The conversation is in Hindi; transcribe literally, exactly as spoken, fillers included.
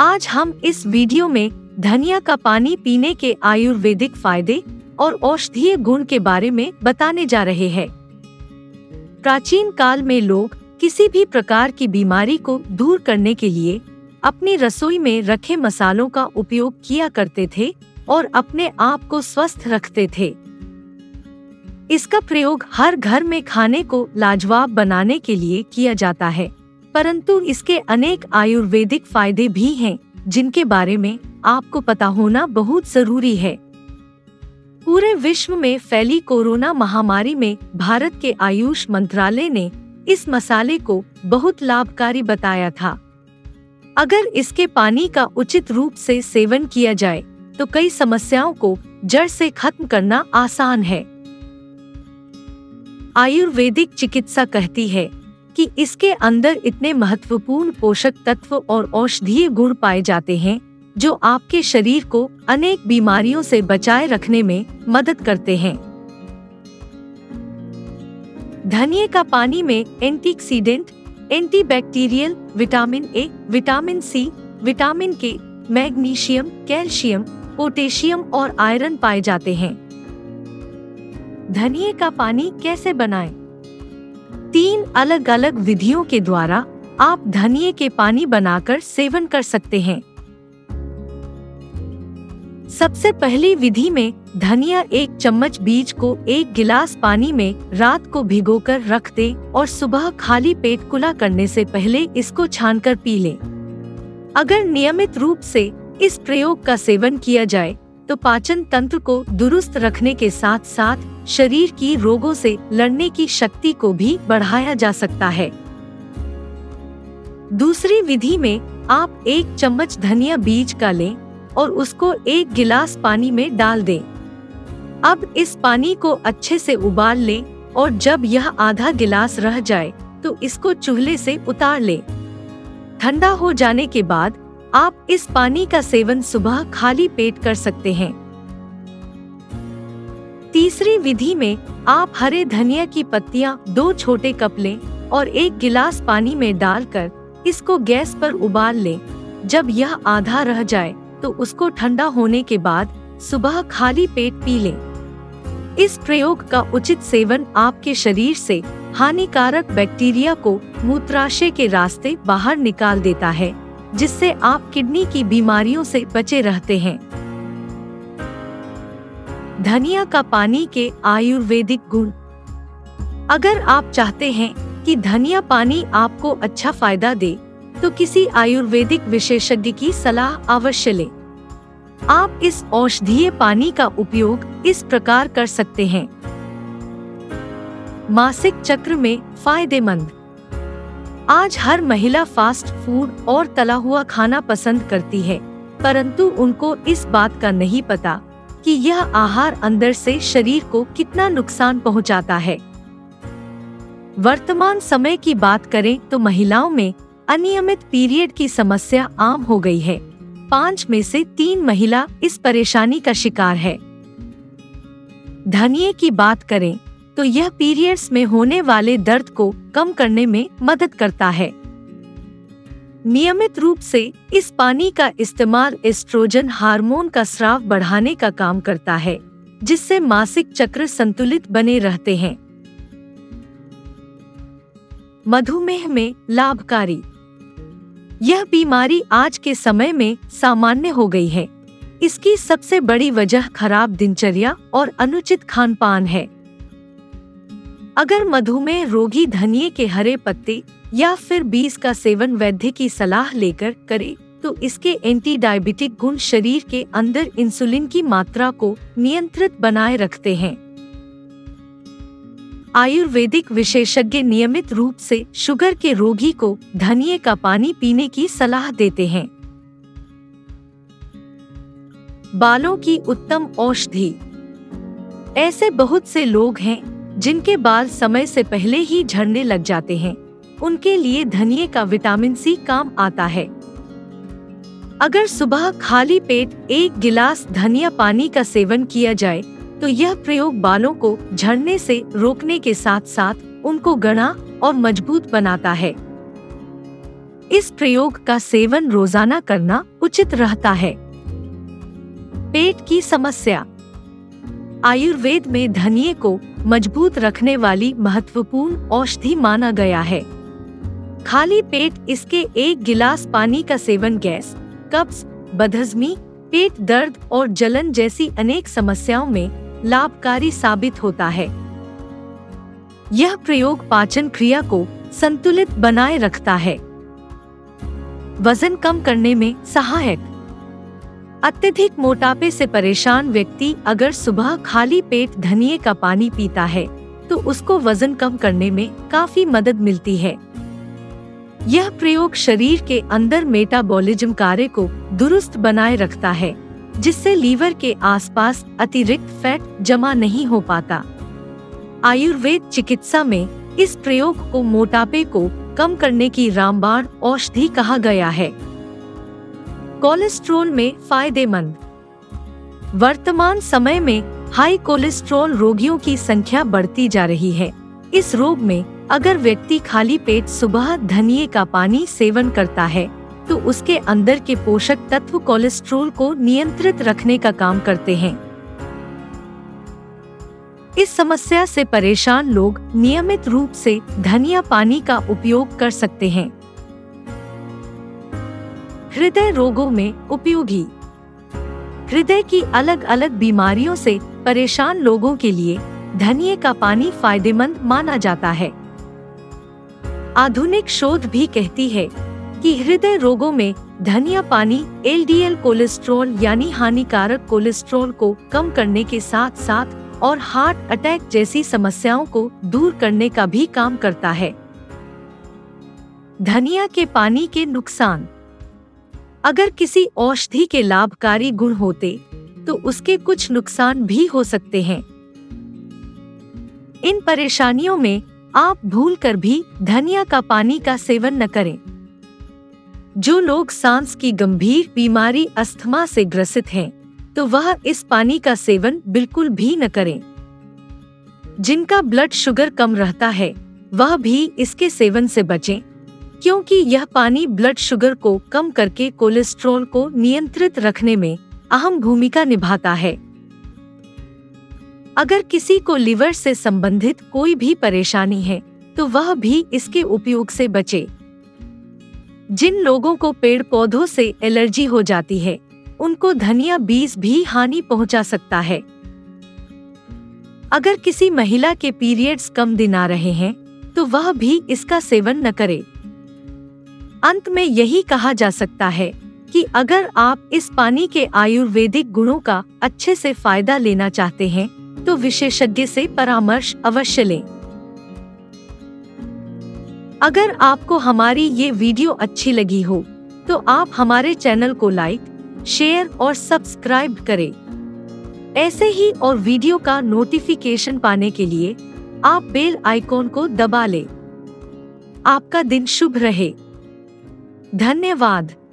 आज हम इस वीडियो में धनिया का पानी पीने के आयुर्वेदिक फायदे और औषधीय गुण के बारे में बताने जा रहे हैं। प्राचीन काल में लोग किसी भी प्रकार की बीमारी को दूर करने के लिए अपनी रसोई में रखे मसालों का उपयोग किया करते थे और अपने आप को स्वस्थ रखते थे। इसका प्रयोग हर घर में खाने को लाजवाब बनाने के लिए किया जाता है, परंतु इसके अनेक आयुर्वेदिक फायदे भी हैं, जिनके बारे में आपको पता होना बहुत जरूरी है। पूरे विश्व में फैली कोरोना महामारी में भारत के आयुष मंत्रालय ने इस मसाले को बहुत लाभकारी बताया था। अगर इसके पानी का उचित रूप से सेवन किया जाए तो कई समस्याओं को जड़ से खत्म करना आसान है। आयुर्वेदिक चिकित्सा कहती है कि इसके अंदर इतने महत्वपूर्ण पोषक तत्व और औषधीय गुण पाए जाते हैं जो आपके शरीर को अनेक बीमारियों से बचाए रखने में मदद करते हैं। धनिया का पानी में antioxidant, antibacterial, vitamin A, vitamin C, vitamin K, magnesium, calcium, potassium और आयरन पाए जाते हैं। धनिया का पानी कैसे बनाएं? तीन अलग अलग विधियों के द्वारा आप धनिया के पानी बनाकर सेवन कर सकते हैं। सबसे पहली विधि में धनिया एक चम्मच बीज को एक गिलास पानी में रात को भिगोकर रख दें और सुबह खाली पेट कुला करने से पहले इसको छानकर पी लें। अगर नियमित रूप से इस प्रयोग का सेवन किया जाए तो पाचन तंत्र को दुरुस्त रखने के साथ साथ शरीर की रोगों से लड़ने की शक्ति को भी बढ़ाया जा सकता है। दूसरी विधि में आप एक चम्मच धनिया बीज का लें और उसको एक गिलास पानी में डाल दें। अब इस पानी को अच्छे से उबाल लें और जब यह आधा गिलास रह जाए तो इसको चूल्हे से उतार लें। ठंडा हो जाने के बाद आप इस पानी का सेवन सुबह खाली पेट कर सकते हैं। तीसरी विधि में आप हरे धनिया की पत्तियां दो छोटे कप लें और एक गिलास पानी में डालकर इसको गैस पर उबाल लें। जब यह आधा रह जाए तो उसको ठंडा होने के बाद सुबह खाली पेट पी लें। इस प्रयोग का उचित सेवन आपके शरीर से हानिकारक बैक्टीरिया को मूत्राशय के रास्ते बाहर निकाल देता है, जिससे आप किडनी की बीमारियों से बचे रहते हैं। धनिया का पानी के आयुर्वेदिक गुण। अगर आप चाहते हैं कि धनिया पानी आपको अच्छा फायदा दे तो किसी आयुर्वेदिक विशेषज्ञ की सलाह अवश्य लें। आप इस औषधीय पानी का उपयोग इस प्रकार कर सकते हैं। मासिक चक्र में फायदेमंद। आज हर महिला फास्ट फूड और तला हुआ खाना पसंद करती है, परंतु उनको इस बात का नहीं पता कि यह आहार अंदर से शरीर को कितना नुकसान पहुंचाता है। वर्तमान समय की बात करें तो महिलाओं में अनियमित पीरियड की समस्या आम हो गई है। पाँच में से तीन महिला इस परेशानी का शिकार है। धनिया की बात करें तो यह पीरियड्स में होने वाले दर्द को कम करने में मदद करता है। नियमित रूप से इस पानी का इस्तेमाल एस्ट्रोजन हार्मोन का स्राव बढ़ाने का काम करता है, जिससे मासिक चक्र संतुलित बने रहते हैं। मधुमेह में लाभकारी। यह बीमारी आज के समय में सामान्य हो गई है। इसकी सबसे बड़ी वजह खराब दिनचर्या और अनुचित खानपान है। अगर मधुमेह रोगी धनिया के हरे पत्ते या फिर बीज का सेवन वैद्य की सलाह लेकर करे तो इसके एंटी डायबिटिक गुण शरीर के अंदर इंसुलिन की मात्रा को नियंत्रित बनाए रखते हैं। आयुर्वेदिक विशेषज्ञ नियमित रूप से शुगर के रोगी को धनिया का पानी पीने की सलाह देते हैं। बालों की उत्तम औषधि। ऐसे बहुत से लोग हैं जिनके बाल समय से पहले ही झड़ने लग जाते हैं। उनके लिए धनिया का विटामिन सी काम आता है। अगर सुबह खाली पेट एक गिलास धनिया पानी का सेवन किया जाए तो यह प्रयोग बालों को झड़ने से रोकने के साथ साथ उनको घना और मजबूत बनाता है। इस प्रयोग का सेवन रोजाना करना उचित रहता है। पेट की समस्या। आयुर्वेद में धनिये को मजबूत रखने वाली महत्वपूर्ण औषधि माना गया है। खाली पेट इसके एक गिलास पानी का सेवन गैस, कब्ज, बदहजमी, पेट दर्द और जलन जैसी अनेक समस्याओं में लाभकारी साबित होता है। यह प्रयोग पाचन क्रिया को संतुलित बनाए रखता है। वजन कम करने में सहायक। अत्यधिक मोटापे से परेशान व्यक्ति अगर सुबह खाली पेट धनिये का पानी पीता है तो उसको वजन कम करने में काफी मदद मिलती है। यह प्रयोग शरीर के अंदर मेटाबॉलिज्म कार्य को दुरुस्त बनाए रखता है, जिससे लीवर के आसपास अतिरिक्त फैट जमा नहीं हो पाता। आयुर्वेद चिकित्सा में इस प्रयोग को मोटापे को कम करने की रामबाण औषधि कहा गया है। कोलेस्ट्रॉल में फायदेमंद। वर्तमान समय में हाई कोलेस्ट्रॉल रोगियों की संख्या बढ़ती जा रही है। इस रोग में अगर व्यक्ति खाली पेट सुबह धनिये का पानी सेवन करता है तो उसके अंदर के पोषक तत्व कोलेस्ट्रॉल को नियंत्रित रखने का काम करते हैं। इस समस्या से परेशान लोग नियमित रूप से धनिया पानी का उपयोग कर सकते हैं। हृदय रोगों में उपयोगी। हृदय की अलग अलग बीमारियों से परेशान लोगों के लिए धनिये का पानी फायदेमंद माना जाता है। आधुनिक शोध भी कहती है कि हृदय रोगों में धनिया पानी एल डी एल कोलेस्ट्रॉल यानी हानिकारक कोलेस्ट्रॉल को कम करने के साथ साथ और हार्ट अटैक जैसी समस्याओं को दूर करने का भी काम करता है। धनिया के पानी के नुकसान। अगर किसी औषधि के लाभकारी गुण होते तो उसके कुछ नुकसान भी हो सकते हैं। इन परेशानियों में आप भूलकर भी धनिया का पानी का सेवन न करें। जो लोग सांस की गंभीर बीमारी अस्थमा से ग्रसित हैं, तो वह इस पानी का सेवन बिल्कुल भी न करें। जिनका ब्लड शुगर कम रहता है वह भी इसके सेवन से बचें, क्योंकि यह पानी ब्लड शुगर को कम करके कोलेस्ट्रॉल को नियंत्रित रखने में अहम भूमिका निभाता है। अगर किसी को लिवर से संबंधित कोई भी परेशानी है तो वह भी इसके उपयोग से बचे। जिन लोगों को पेड़ पौधों से एलर्जी हो जाती है उनको धनिया बीज भी हानि पहुंचा सकता है। अगर किसी महिला के पीरियड्स कम दिन आ रहे हैं तो वह भी इसका सेवन न करे। अंत में यही कहा जा सकता है कि अगर आप इस पानी के आयुर्वेदिक गुणों का अच्छे से फायदा लेना चाहते हैं तो विशेषज्ञ से परामर्श अवश्य लें। अगर आपको हमारी ये वीडियो अच्छी लगी हो तो आप हमारे चैनल को लाइक, शेयर और सब्सक्राइब करें। ऐसे ही और वीडियो का नोटिफिकेशन पाने के लिए आप बेल आइकॉन को दबा लें। आपका दिन शुभ रहे। धन्यवाद।